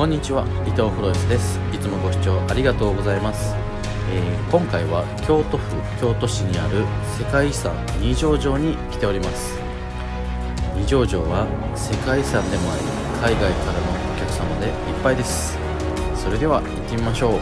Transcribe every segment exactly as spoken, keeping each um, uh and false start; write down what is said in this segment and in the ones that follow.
こんにちは、伊藤フロイスです。いつもご視聴ありがとうございます。えー、今回は京都府京都市にある世界遺産二条城に来ております。二条城は世界遺産でもあり、海外からのお客様でいっぱいです。それでは行ってみましょう。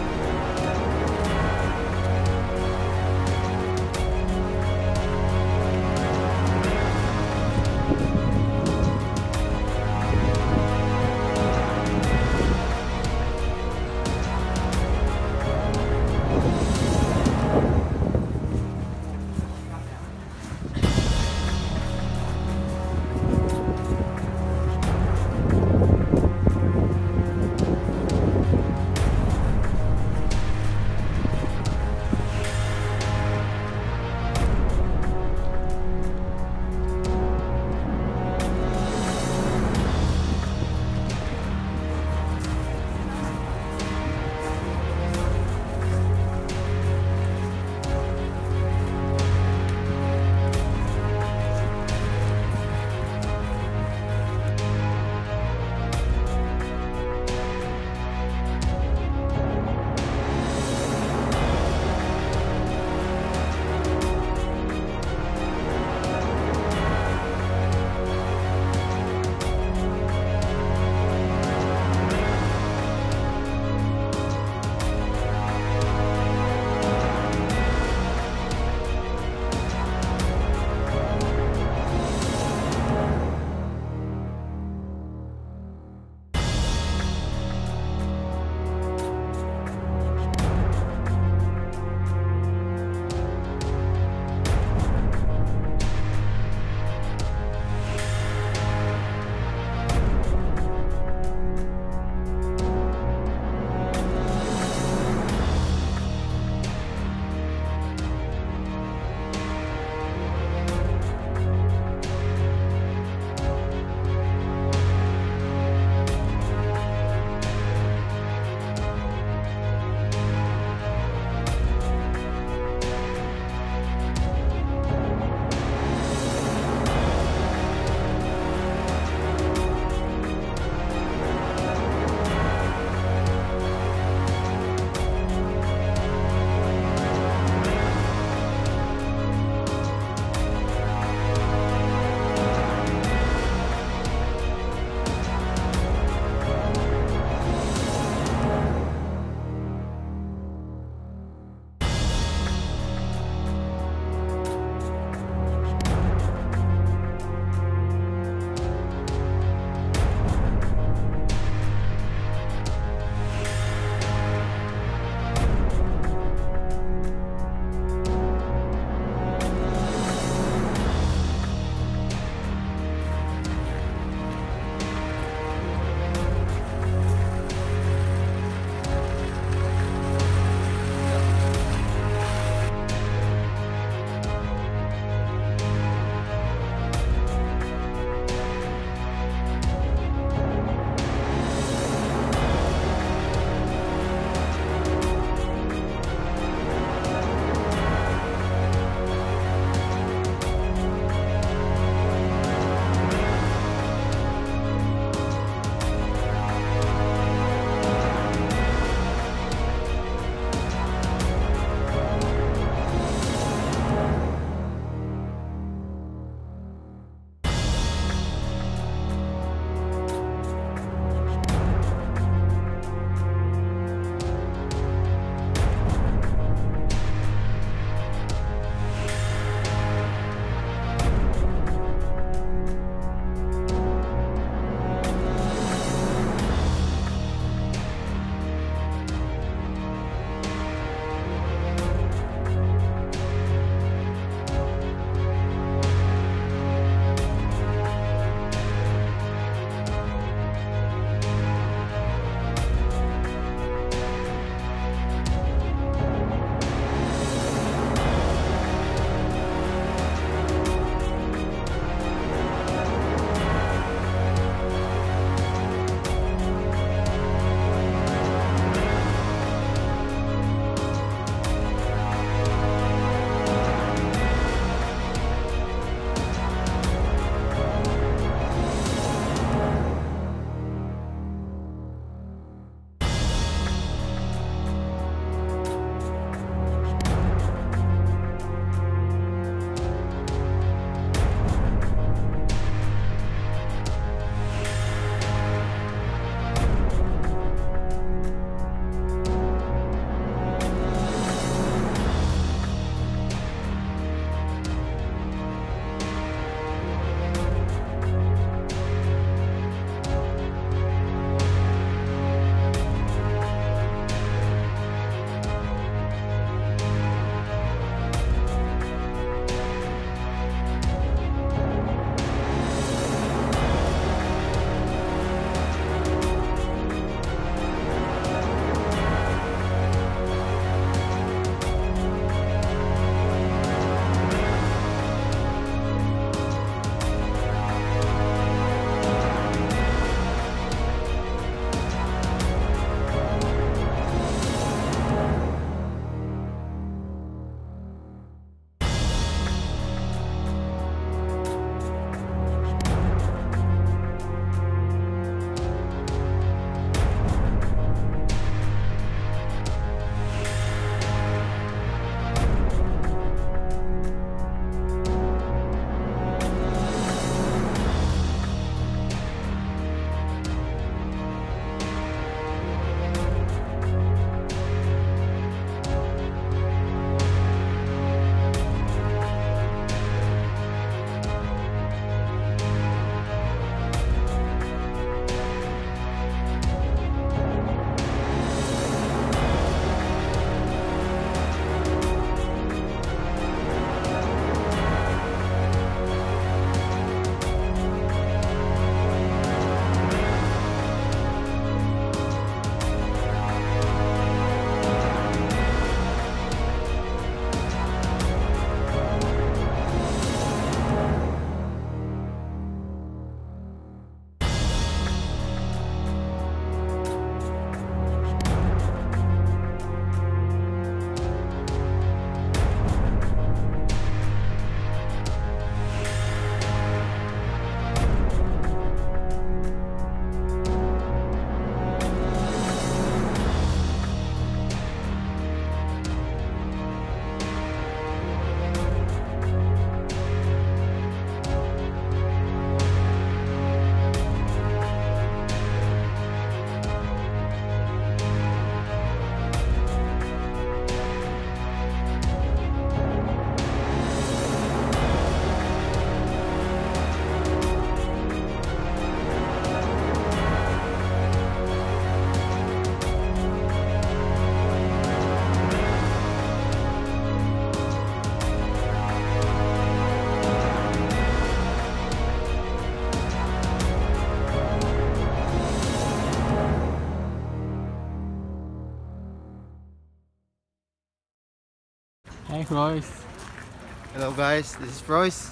Hey, Royce. Hello guys, this is Royce.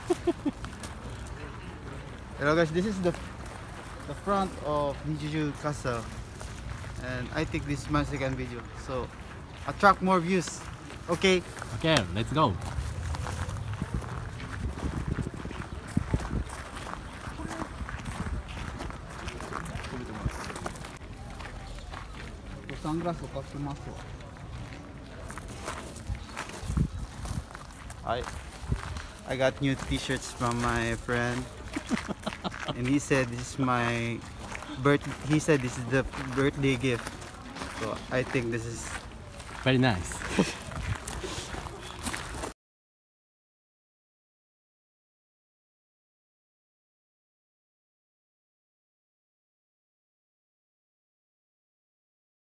Hello guys, this is the the front of Nijuju Castle, and I think this is my second video, so attract more views. Okay. Okay, let's go. Sunglassを買ってますわ。I I got new T-shirts from my friend, and he said this is my birth. He said this is the birthday gift, so I think this is Very nice.